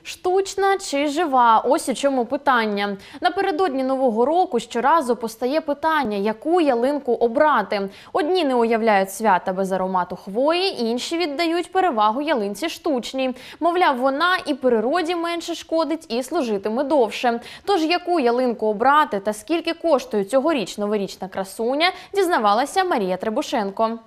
Штучна чи жива? Ось у чому питання. Напередодні Нового року щоразу постає питання, яку ялинку обрати. Одні не уявляють свята без аромату хвої, інші віддають перевагу ялинці штучній. Мовляв, вона і природі менше шкодить, і служитиме довше. Тож, яку ялинку обрати та скільки коштує цьогоріч новорічна красуня, дізнавалася Марія Требушенко.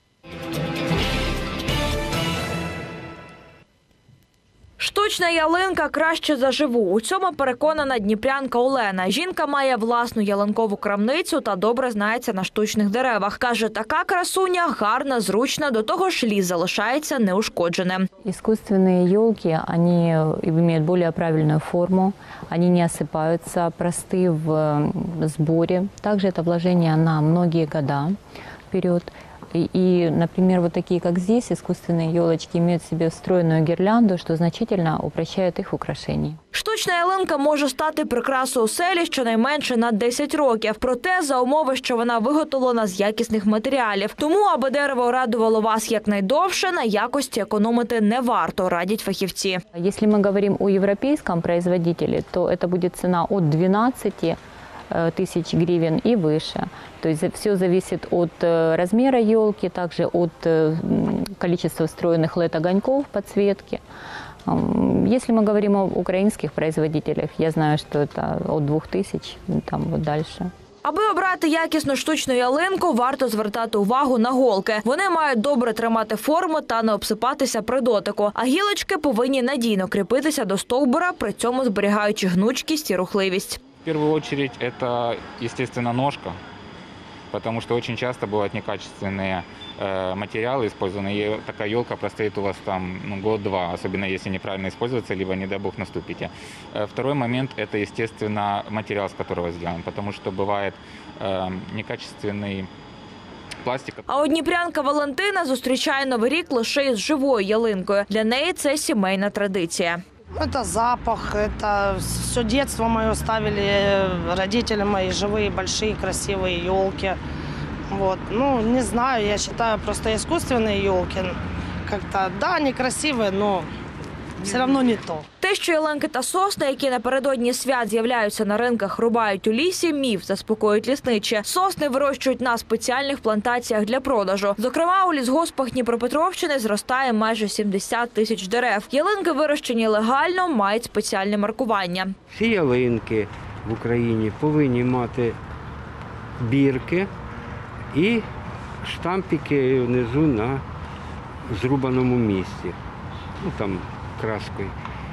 Штучна ялинка краще за живу. У цьому переконана дніпрянка Олена. Жінка має власну ялинкову крамницю та добре знається на штучних деревах. Каже, така красуня гарна, зручна, до того ж ліс залишається неушкодженим. Искусственные елки, они имеют более правильную форму, они не осыпаются, просты в сборе. Также это вложение на многие года вперед. И, например, вот такие, как здесь, искусственные елочки имеют в себе встроенную гирлянду, что значительно упрощает их украшение. Штучна ялинка може стати прикрасою оселі щонайменше на 10 років. Проте за умови, що вона виготовлена з якісних матеріалів. Тому, аби дерево радувало вас якнайдовше, на якості економити не варто, радять фахівці. Если мы говорим о европейском производителе, то это будет цена от 12 тысяч гривен и выше. То есть все зависит от размера елки, также от количества встроенных LED-огоньков подсветки. Если мы говорим о украинских производителях, я знаю, что это от 2000, там вот дальше. Аби обрати якісну штучну ялинку, варто звертати увагу на голки. Вони мають добре тримати форму та не обсипатися при дотику. А гілочки повинні надійно кріпитися до стовбура, при цьому зберігаючи гнучкість і рухливість. В первую очередь это, естественно, ножка, потому что очень часто бывают некачественные материалы использованы, и такая елка простоит у вас там год-два, особенно если неправильно используется, либо, не дай бог, наступите. Второй момент – это, естественно, материал, с которого сделан, потому что бывает некачественный пластик. А от дніпрянка Валентина зустрічає Новий рік лише із живою ялинкою. Для неї це сімейна традиція. Это запах, это все детство мое ставили родители мои, живые, большие, красивые елки. Вот. Ну, не знаю, я считаю, просто искусственные елки как-то, да, они красивые, но все равно не то. Те, що ялинки та сосни, які напередодні свят з'являються на ринках, рубають у лісі, міф, заспокоюють лісничі. Сосни вирощують на спеціальних плантаціях для продажу. Зокрема, у лісгоспах Дніпропетровщини зростає майже 70 тисяч дерев. Ялинки, вирощені легально, мають спеціальне маркування. Всі ялинки в Україні повинні мати бірки і штампики внизу на зрубаному місці. Ну, там краскою.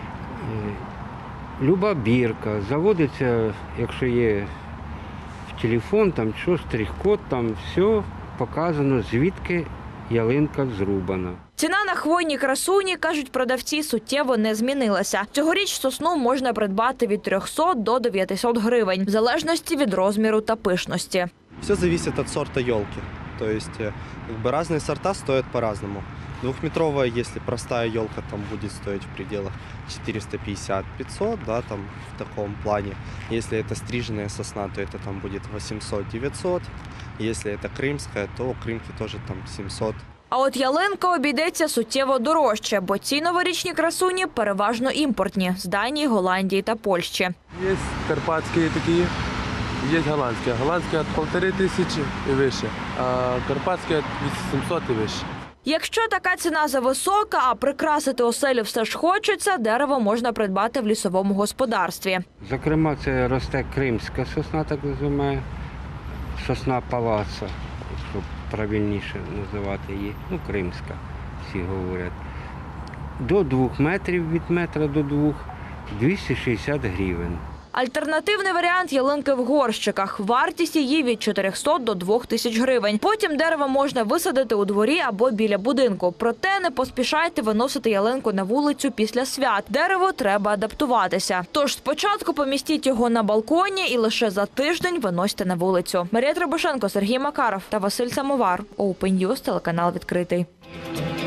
Люба бірка заводиться, якщо є в телефон, там що, штрих-код, там все показано, звідки ялинка зрубана. Ціна на хвойні красуні, кажуть продавці, суттєво не змінилася. Цьогоріч сосну можна придбати від 300 до 900 гривень, в залежності від розміру та пишності. Все залежить від сорту ялки. Тобто, різні сорта стоять по-разному. Двухметровая, если простая елка, там будет стоить в пределах 450-500, да, там в таком плане. Если это стриженная сосна, то это там будет 800-900. Если это крымская, то у крымки тоже там 700. А от ялинка обійдеться суттєво дорожче, бо ці новорічні красуні переважно імпортні – з Данії, Голландії та Польщі. Є карпатські такі, є голландські. Голландські від 1500 і вище, а карпатські від 800 і вище. Якщо така ціна зависока, а прикрасити оселю все ж хочеться, дерево можна придбати в лісовому господарстві. Зокрема, це росте кримська сосна, так називаємо, сосна палаца, щоб правильніше називати її, ну, кримська, всі говорять. До 2 метрів, від метра до 2, 260 гривень. Альтернативний варіант – ялинки в горщиках. Вартість її від 400 до 2000 гривень. Потім дерево можна висадити у дворі або біля будинку. Проте не поспішайте виносити ялинку на вулицю після свят. Дереву треба адаптуватися. Тож спочатку помістіть його на балконі і лише за тиждень виносьте на вулицю. Марія Требушенко, Сергій Макаров та Василь Самовар. Open News, телеканал «Відкритий».